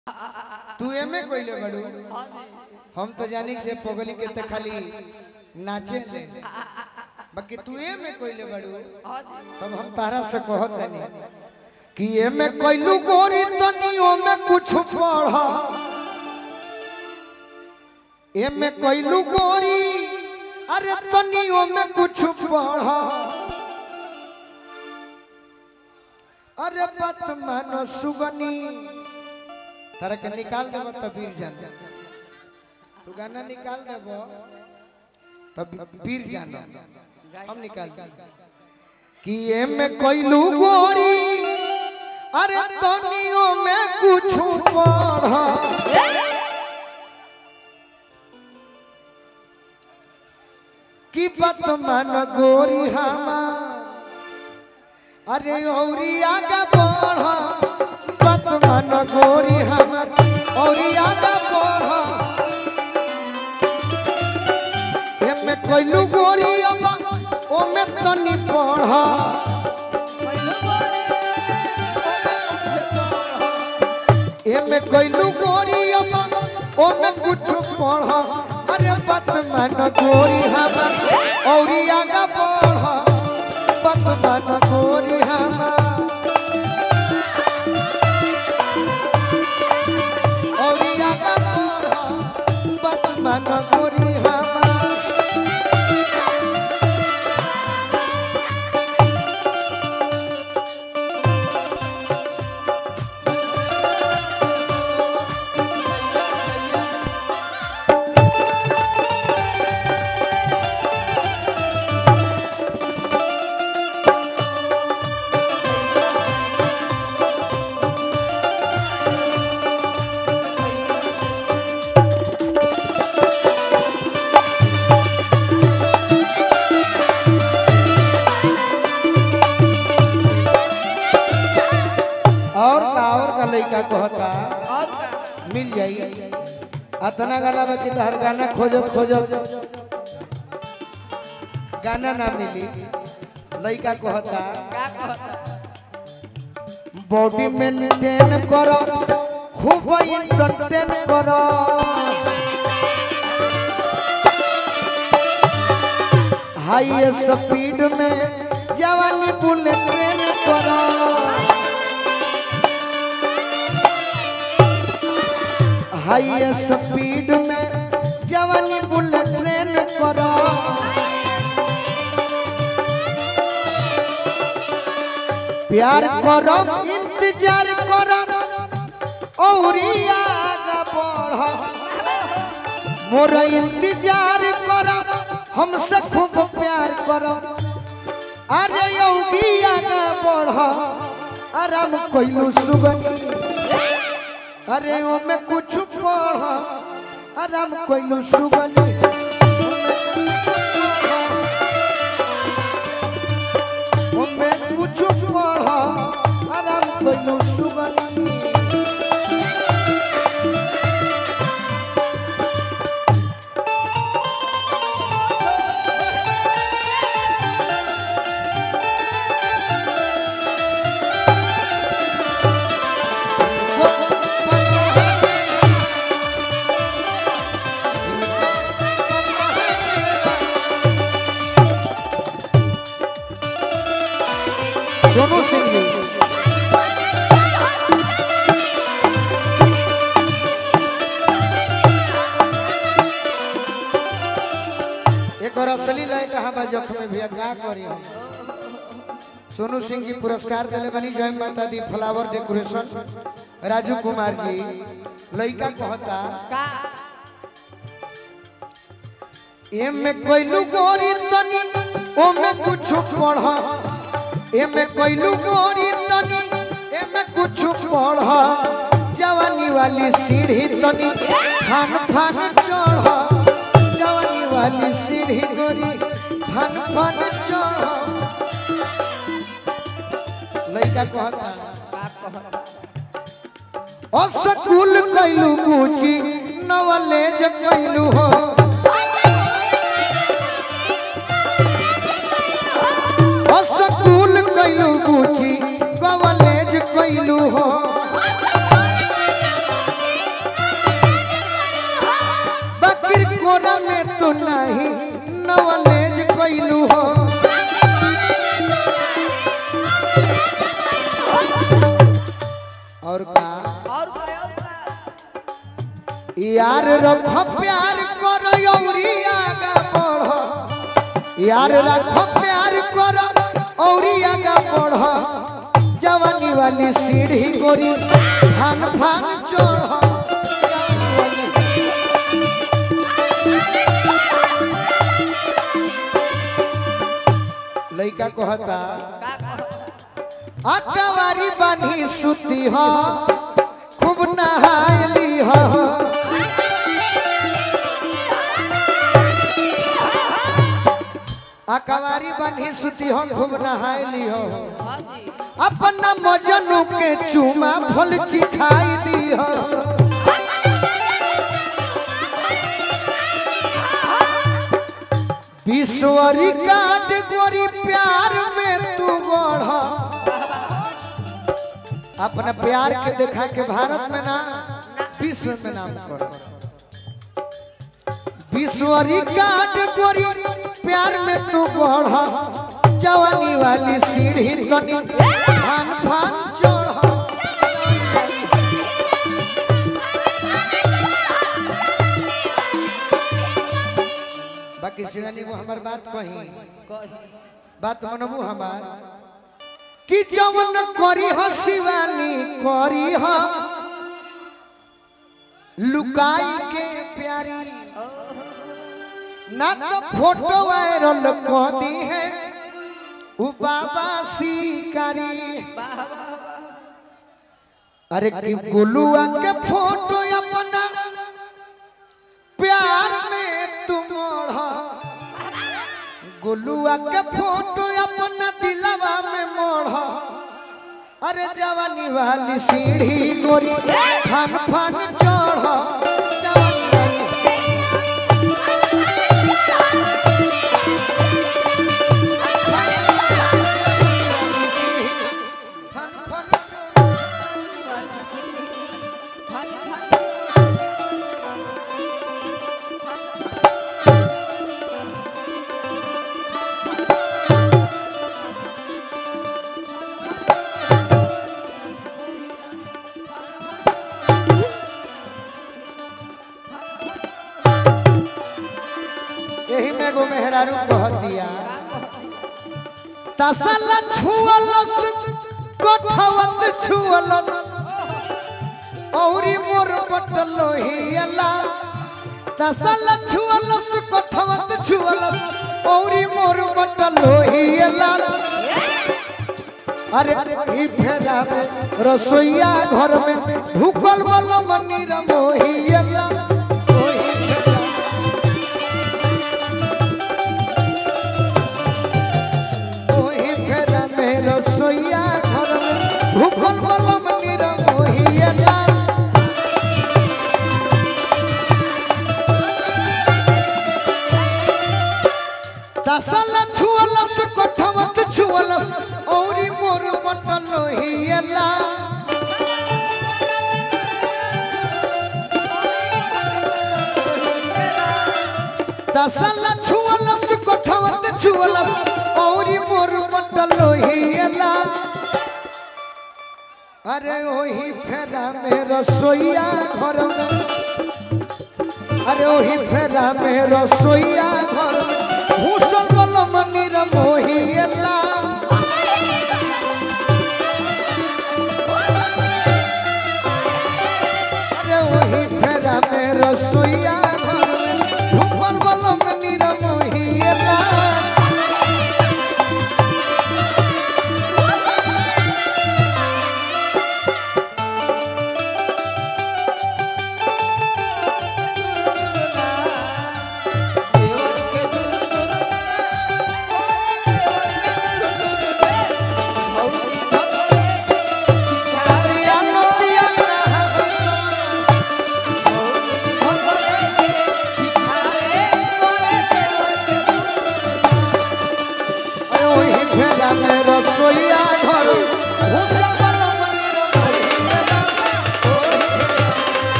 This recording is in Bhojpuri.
तू एमे कोइले बड़ू हम तो जानी से पगली के त खाली नाचे ले बाकी तू एमे कोइले बड़ू तब हम तारा से कहत नहीं कि एमे कोइलू गोरी तनियो में कुछ पढ़ा एमे कोइलू गोरी अरे तनियो में कुछ पढ़ा अरे बात मानो सुगनी तारा के निकाल देबो तब वीर जान तू गाना निकाल देबो तब वीर जान हम निकाल कि ये में कोइलू गोरी अरे तनियो में कुछ पढ़ा कि बात मानो गोरी हमार अरे औरी आगे बढ़ा बात मानो गोरी हमर औरी आगे बढ़ा एमे कोइलू गोरी अबा ओमे तनी पढ़ा एमे कोइलू गोरी अबा ओमे कुछ पढ़ा अरे बात मानो गोरी हमर औरी आगे बढ़ा बात मानो गोरी हमर मन गोरी हमार लड़का कहता मिल जाई अतना गाना बाकी तो हर गाना खोजत खोजत गाना ना मिली लड़का कहता बॉडी मेंटेन करो खूब एंटरटेन करो हाई स्पीड में जवानी बुलेट ट्रेन करो हाई स्पीड में जवानी बुलेट ट्रेन करो प्यार करो इंतजार करो औरी आगे बढ़ो मोर इंतजार करो हमसे खूब प्यार करो अरे औरी आगे बढ़ो आराम कोइलू सुगनी अरे ओ में कुछ पढ़ा आराम कोइलू सुगनी ओ में कुछ पढ़ा आराम कोइलू सुगनी सोनू सिंह जी एक और असली लय कहा बा जख्म भैया का करी हम सोनू सिंह जी पुरस्कार दिले बनी जय माता दी फ्लावर डेकोरेशन राजू कुमार जी लइका कहता एमे कोइलू गोरी तनी ओमे कुछ पढ़ा एमे कोइलू गोरी तनी एमे कुछ पढ़ा जवानी वाली सीढ़ी तनी फान फान चढ़ा जवानी वाली सीढ़ी गोरी फान फान चढ़ा लइका कहता ओ स्कूल कइलू पूछी नॉलेज कइलू हो ओ स्कूल कइलू पूछी कॉलेज कइलू हो कोइलू नहीं नवलेज कोइलू हो और का यार रखो प्यार करो औरी आगा बढ़ो यार रखो प्यार करो औरी आगा बढ़ो जवानी वाली सीढ़ी गोरी फान फान चढ़ो लइका कहता अकवारी बानी सुती हो खूब नहायली हो अकवारी बानी सुती हो खूब नहायली हो अपना मजनू के चूमा फल चिखाई दी हो विश्वरी काट गोरी प्यार में तू बढ़ अपना प्यार के देखा के भारत में ना विश्व में नाम करो विश्वरी काट गोरी प्यार में तू बढ़ जवानी वाली सीढ़ी तनी फान फान चढ़ बाकी शिवानी वो हमार बात कही बात मनबू हमार कि जवन करी हो शिवानी करी हो लुकाई के प्यारी ना तो फोटो वायरल कर दी है उ बाबा शिकारी अरे कि गुलुआ के फोटो अपना प्यार में तुम गुलुआ के फोटो अपना दिलवा में मोड़ अरे जवानी वाली सीढ़ी गोरी फान फान चढ़ यही में गो मेहरारू कह दिया तसला छुअलस कोठवत छुअलस औरी मोर बटलो हियला तसला छुअलस कोठवत छुअलस औरी मोर बटलो हियला अरे ई फेरा में रसोईया घर में ढुकल वाला मंदिर मोहियला रसोईया घर में भूखल वाला मंदिर मोहियला तसला छुअलस कोठवत छुअलस औरी मोर बटल हियला तसला छुअलस कोठवत छुअलस औरी मोर बटल हियला अरे ओही फेरा में रसोईया घर में अरे ओही फेरा में रसोईया घर में भूषल वाला मंदिर मोहियला अरे ओही फेरा में रसोईया